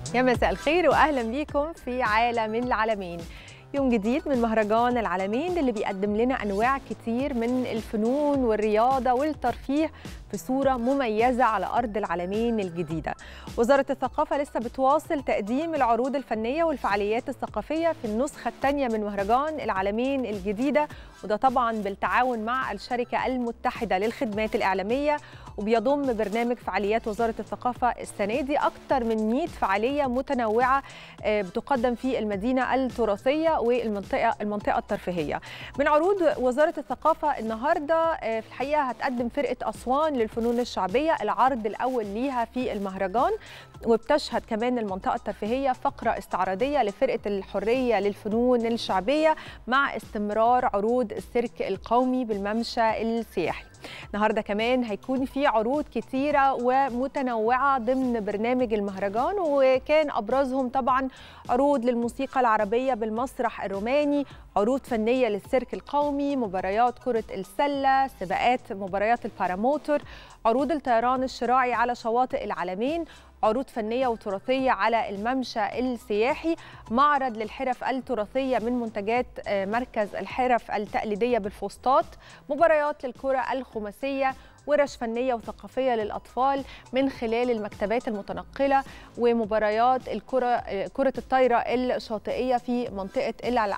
يا مساء الخير واهلا بيكم في عالم العالمين. يوم جديد من مهرجان العالمين اللي بيقدم لنا انواع كتير من الفنون والرياضه والترفيه في صوره مميزه على ارض العالمين الجديده. وزاره الثقافه لسه بتواصل تقديم العروض الفنيه والفعاليات الثقافيه في النسخه الثانيه من مهرجان العالمين الجديده، وده طبعا بالتعاون مع الشركه المتحده للخدمات الاعلاميه، وبيضم برنامج فعاليات وزارة الثقافة السنة دي أكثر من 100 فعالية متنوعة بتقدم في المدينة التراثية والمنطقة الترفيهية. من عروض وزارة الثقافة النهاردة في الحقيقة هتقدم فرقة أسوان للفنون الشعبية العرض الأول ليها في المهرجان، وبتشهد كمان المنطقة الترفيهية فقرة استعراضية لفرقة الحرية للفنون الشعبية مع استمرار عروض السيرك القومي بالممشى السياحي. النهارده كمان هيكون في عروض كتيرة ومتنوعة ضمن برنامج المهرجان، وكان أبرزهم طبعا عروض للموسيقى العربية بالمسرح الروماني، عروض فنية للسيرك القومي، مباريات كرة السلة، سباقات مباريات الباراموتور، عروض الطيران الشراعي على شواطئ العالمين، عروض فنية وتراثية على الممشى السياحي، معرض للحرف التراثية من منتجات مركز الحرف التقليدية بالفسطاط، مباريات للكرة الخماسية، ورش فنية وثقافية للأطفال من خلال المكتبات المتنقلة، ومباريات كرة الطايرة الشاطئية في منطقة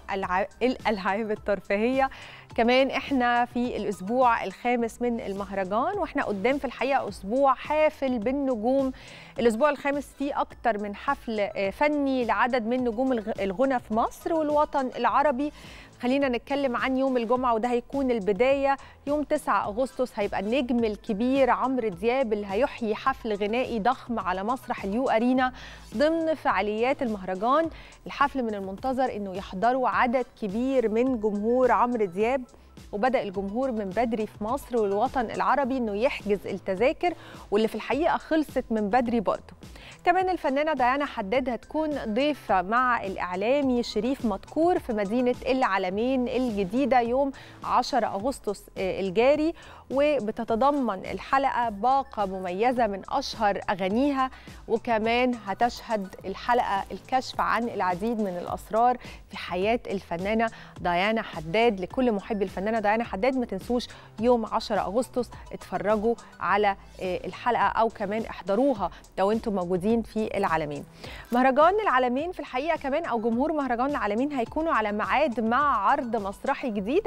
الألعاب الترفيهية. كمان احنا في الأسبوع الخامس من المهرجان، واحنا قدام في الحقيقة أسبوع حافل بالنجوم. الأسبوع الخامس فيه أكتر من حفل فني لعدد من نجوم الغنى في مصر والوطن العربي. خلينا نتكلم عن يوم الجمعة، وده هيكون البداية. يوم 9 أغسطس هيبقى النجم الكبير عمرو دياب اللي هيحيي حفل غنائي ضخم على مسرح اليو أرينا ضمن فعاليات المهرجان. الحفل من المنتظر أنه يحضره عدد كبير من جمهور عمرو دياب، وبدأ الجمهور من بدري في مصر والوطن العربي أنه يحجز التذاكر، واللي في الحقيقة خلصت من بدري برضه. كمان الفنانة ديانا حداد هتكون ضيفة مع الإعلامي شريف مدكور في مدينة العالمين الجديدة يوم 10 أغسطس الجاري، وبتتضمن الحلقة باقة مميزة من أشهر أغانيها، وكمان هتشهد الحلقة الكشف عن العديد من الأسرار في حياة الفنانة ديانا حداد. لكل محبي الفنانة ديانا حداد ما تنسوش يوم 10 أغسطس اتفرجوا على الحلقة أو كمان احضروها لو انتم موجودين في العالمين. مهرجان العالمين في الحقيقة كمان أو جمهور مهرجان العالمين هيكونوا على ميعاد مع عرض مسرحي جديد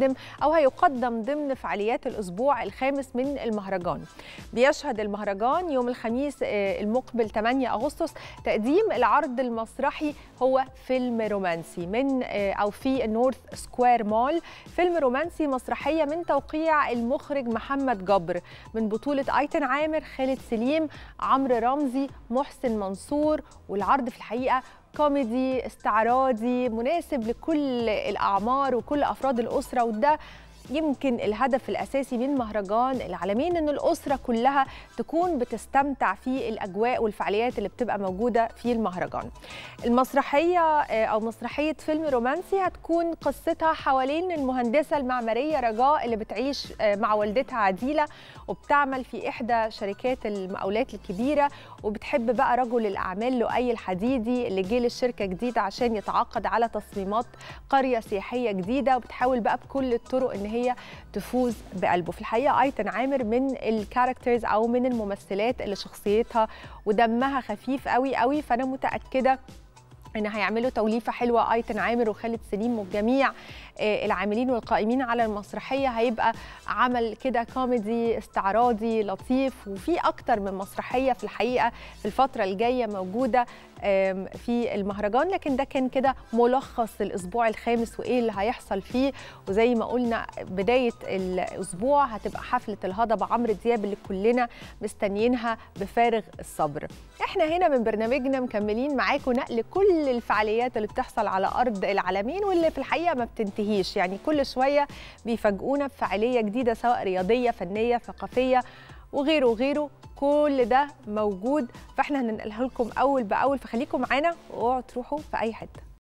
هيقدم ضمن فعاليات الأسبوع الخامس من المهرجان. بيشهد المهرجان يوم الخميس المقبل 8 أغسطس تقديم العرض المسرحي هو فيلم رومانسي من أو في النورث سكوير مول. فيلم رومانسي مسرحية من توقيع المخرج محمد جبر، من بطولة أيتن عامر، خالد سليم، عمرو رمزي، محسن منصور. والعرض في الحقيقة كوميدي استعراضي مناسب لكل الأعمار وكل أفراد الأسرة، وده يمكن الهدف الأساسي من مهرجان العالمين، إن الأسرة كلها تكون بتستمتع في الأجواء والفعاليات اللي بتبقى موجودة في المهرجان. المسرحية أو مسرحية فيلم رومانسي هتكون قصتها حوالين المهندسة المعمارية رجاء اللي بتعيش مع والدتها عديلة، وبتعمل في إحدى شركات المقاولات الكبيرة، وبتحب بقى رجل الأعمال لؤي الحديدي اللي جه للشركة جديدة عشان يتعاقد على تصميمات قرية سياحية جديدة، وبتحاول بقى بكل الطرق إن هي تفوز بقلبه. في الحقيقة أيتن عامر من الكاركترز أو من الممثلات اللي شخصيتها ودمها خفيف قوي قوي، فأنا متأكدة إن هيعملوا توليفة حلوة أيتن عامر وخالد سليم وجميع العاملين والقائمين على المسرحية. هيبقى عمل كده كوميدي استعراضي لطيف، وفي أكتر من مسرحية في الحقيقة في الفترة الجاية موجودة في المهرجان، لكن ده كان كده ملخص الأسبوع الخامس وإيه اللي هيحصل فيه. وزي ما قلنا بداية الأسبوع هتبقى حفلة الهضبة عمرو دياب اللي كلنا مستنيينها بفارغ الصبر. احنا هنا من برنامجنا مكملين معاكم نقل كل الفعاليات اللي بتحصل على أرض العالمين، واللي في الحقيقة ما بتنتهيش، يعني كل شوية بيفاجئونا بفعالية جديدة سواء رياضية فنية ثقافية وغيره وغيره. كل ده موجود، فاحنا هننقلها لكم أول بأول، فخليكم معانا واوعوا تروحوا في أي حتة.